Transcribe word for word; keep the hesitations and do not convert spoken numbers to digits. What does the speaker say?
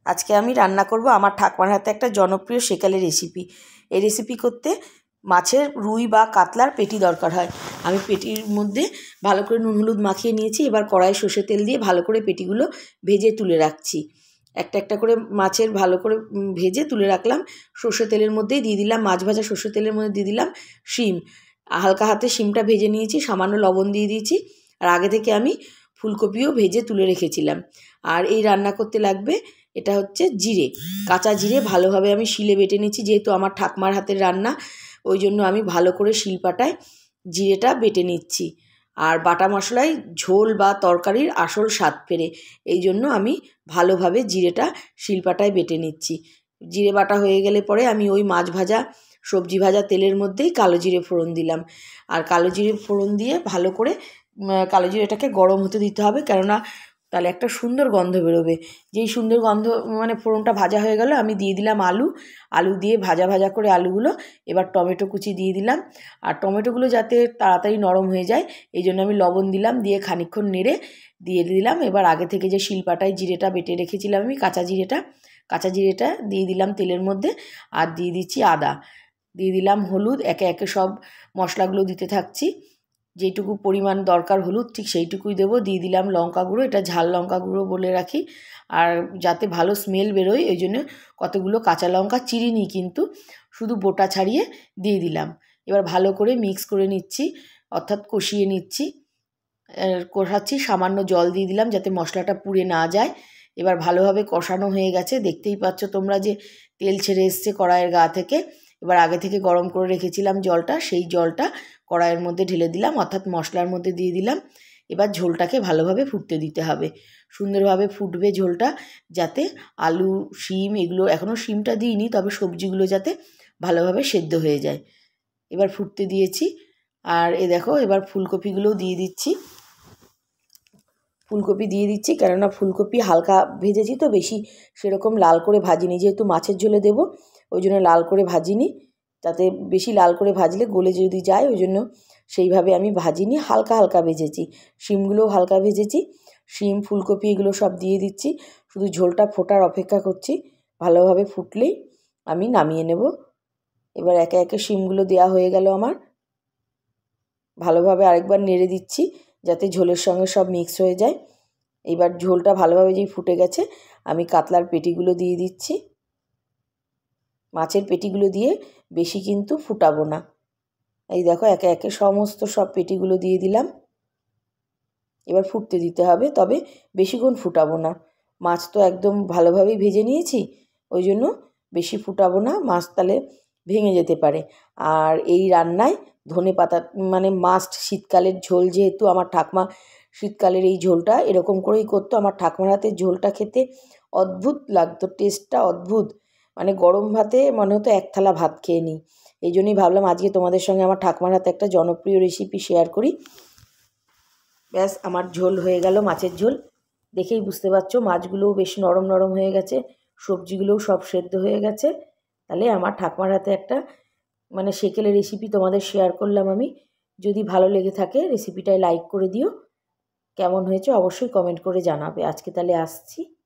আজকে আমি রান্না করব আমার ঠাকুমার হাতে একটা জনপ্রিয় সেকালের রেসিপি। এই রেসিপি করতে মাছের রুই বা কাতলার পেটি দরকার হয়। আমি পেটির মধ্যে ভালো করে নুন হলুদ মাখিয়ে নিয়েছি। এবার কড়াই সর্ষের তেল দিয়ে ভালো করে পেটিগুলো ভেজে তুলে রাখছি। একটা একটা করে মাছের ভালো করে ভেজে তুলে রাখলাম। সর্ষের তেলের মধ্যেই দিয়ে দিলাম, মাছ ভাজা সর্ষের তেলের মধ্যে দিয়ে দিলাম শিম। হালকা হাতে শিমটা ভেজে নিয়েছি, সামান্য লবণ দিয়ে দিয়েছি। আর আগে থেকে আমি ফুলকপিও ভেজে তুলে রেখেছিলাম। আর এই রান্না করতে লাগবে এটা হচ্ছে জিরে, কাঁচা জিরে ভালোভাবে আমি শিলে বেটে নিচ্ছি। যেহেতু আমার ঠাকমার হাতের রান্না, ওই জন্য আমি ভালো করে শিলপাটায় জিরেটা বেটে নিচ্ছি। আর বাটা মশলায় ঝোল বা তরকারির আসল স্বাদ ফেরে, এই জন্য আমি ভালোভাবে জিরেটা শিলপাটায় বেটে নিচ্ছি। জিরে বাটা হয়ে গেলে পরে আমি ওই মাছ ভাজা সবজি ভাজা তেলের মধ্যেই কালো জিরে ফোড়ন দিলাম। আর কালো জিরে ফোড়ন দিয়ে ভালো করে কালো জিরেটাকে গরম হতে দিতে হবে, কেননা তাহলে একটা সুন্দর গন্ধ বেরোবে। যেই সুন্দর গন্ধ মানে ফোড়নটা ভাজা হয়ে গেল, আমি দিয়ে দিলাম আলু। আলু দিয়ে ভাজা ভাজা করে আলুগুলো, এবার টমেটো কুচি দিয়ে দিলাম। আর টমেটোগুলো যাতে তাড়াতাড়ি নরম হয়ে যায় এই জন্য আমি লবণ দিলাম, দিয়ে খানিকক্ষণ নেড়ে দিয়ে দিলাম। এবার আগে থেকে যে শিলপাটায় জিরেটা বেটে রেখেছিলাম আমি, কাঁচা জিরেটা কাঁচা জিরেটা দিয়ে দিলাম তেলের মধ্যে। আর দিয়ে দিচ্ছি আদা, দিয়ে দিলাম হলুদ। একে একে সব মশলাগুলো দিতে থাকছি। যেইটুকু পরিমাণ দরকার হলুদ ঠিক সেইটুকুই দেবো। দিয়ে দিলাম লঙ্কা গুঁড়ো, এটা ঝাল লঙ্কা গুঁড়ো বলে রাখি। আর যাতে ভালো স্মেল বেরোয় ওই জন্য কতগুলো কাঁচা লঙ্কা চিরিনি, কিন্তু শুধু বোটা ছাড়িয়ে দিয়ে দিলাম। এবার ভালো করে মিক্স করে নিচ্ছি, অর্থাৎ কষিয়ে নিচ্ছি। কষাচ্ছি, সামান্য জল দিয়ে দিলাম যাতে মশলাটা পুড়ে না যায়। এবার ভালোভাবে কষানো হয়ে গেছে, দেখতেই পাচ্ছ তোমরা যে তেল ছেড়ে এসছে কড়াইয়ের গা থেকে। এবার আগে থেকে গরম করে রেখেছিলাম জলটা, সেই জলটা কড়াইয়ের মধ্যে ঢেলে দিলাম, অর্থাৎ মশলার মধ্যে দিয়ে দিলাম। এবার ঝোলটাকে ভালোভাবে ফুটতে দিতে হবে, সুন্দরভাবে ফুটবে ঝোলটা, যাতে আলু শিম এগুলো, এখনও শিমটা দিইনি, তবে সবজিগুলো যাতে ভালোভাবে সেদ্ধ হয়ে যায়। এবার ফুটতে দিয়েছি। আর এ দেখো এবার ফুলকপিগুলোও দিয়ে দিচ্ছি। ফুলকপি দিয়ে দিচ্ছি কেননা ফুলকপি হালকা ভেজেছি তো, বেশি সেরকম লাল করে ভাজিনি, যেহেতু মাছের ঝোলে দেবো ওই জন্য লাল করে ভাজিনি। তাতে বেশি লাল করে ভাজলে গলে যদি যায়, ওই জন্য সেইভাবে আমি ভাজিনি, হালকা হালকা ভেজেছি। শিমগুলোও হালকা ভেজেছি। শিম ফুলকপি এগুলো সব দিয়ে দিচ্ছি, শুধু ঝোলটা ফোটার অপেক্ষা করছি। ভালোভাবে ফুটলেই আমি নামিয়ে নেব। এবার একে একে শিমগুলো দেওয়া হয়ে গেল আমার। ভালোভাবে আরেকবার নেড়ে দিচ্ছি যাতে ঝোলের সঙ্গে সব মিক্স হয়ে যায়। এবার ঝোলটা ভালোভাবে যেই ফুটে গেছে, আমি কাতলার পেটিগুলো দিয়ে দিচ্ছি। মাছের পেটিগুলো দিয়ে বেশি কিন্তু ফুটাবো না। এই দেখো একে একে সমস্ত সব পেটিগুলো দিয়ে দিলাম। এবার ফুটতে দিতে হবে, তবে বেশিক্ষণ ফুটাবো না। মাছ তো একদম ভালোভাবেই ভেজে নিয়েছি, ওই জন্য বেশি ফুটাবো না, মাছ তাহলে ভেঙে যেতে পারে। আর এই রান্নায় ধনে পাতা মানে মাস্ট। শীতকালের ঝোল যেহেতু, আমার ঠাকমা শীতকালের এই ঝোলটা এরকম করেই করতো। আমার ঠাকমার হাতের ঝোলটা খেতে অদ্ভুত লাগতো, টেস্টটা অদ্ভুত, মানে গরম ভাতে মনে হতো এক থালা ভাত খেয়ে নিই। এই জন্যই ভাবলাম আজকে তোমাদের সঙ্গে আমার ঠাকমার হাতে একটা জনপ্রিয় রেসিপি শেয়ার করি। ব্যাস আমার ঝোল হয়ে গেল, মাছের ঝোল। দেখেই বুঝতে পারছো মাছগুলোও বেশ নরম নরম হয়ে গেছে, সবজিগুলোও সব সেদ্ধ হয়ে গেছে। তাহলে আমার ঠাকমার হাতে একটা মানে সেকেলে রেসিপি তোমাদের শেয়ার করলাম আমি। যদি ভালো লেগে থাকে রেসিপিটায় লাইক করে দিও। কেমন হয়েছে অবশ্যই কমেন্ট করে জানাবে। আজকে তাহলে আসছি।